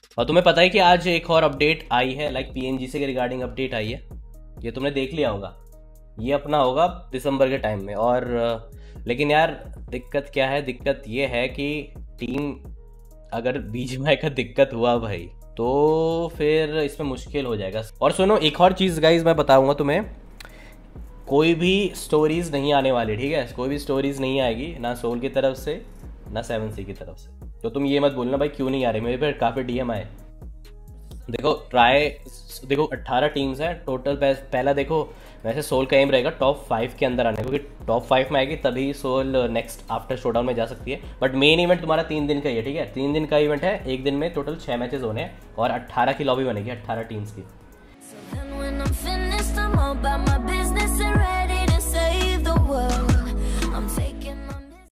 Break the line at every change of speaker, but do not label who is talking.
और तुम्हें पता है कि आज एक और अपडेट आई है, लाइक पीएनजीसी के रिगार्डिंग अपडेट आई है। ये तुमने देख लिया होगा। ये अपना होगा दिसंबर के टाइम में। और लेकिन यार दिक्कत क्या है, दिक्कत ये है कि टीम, अगर बीजीएमआई का दिक्कत हुआ भाई तो फिर इसमें मुश्किल हो जाएगा। और सुनो एक और चीज़ गाइज मैं बताऊंगा तुम्हें, कोई भी स्टोरीज नहीं आने वाली, ठीक है? कोई भी स्टोरीज नहीं आएगी, ना सोल की तरफ से ना 7C की तरफ से। तो तुम ये मत बोलना भाई क्यों नहीं आ रही, मेरे पे काफ़ी डीएम आए। देखो ट्राई, देखो 18 टीम्स हैं टोटल। पहला देखो, वैसे सोल का एम रहेगा टॉप 5 के अंदर आने, क्योंकि टॉप 5 में आएगी तभी सोल नेक्स्ट आफ्टर शोडाउन में जा सकती है। बट मेन इवेंट तुम्हारा 3 दिन का ही है, ठीक है? 3 दिन का इवेंट है, एक दिन में टोटल 6 मैचेस होने हैं और 18 की लॉबी बनेगी, 18 टीम्स की।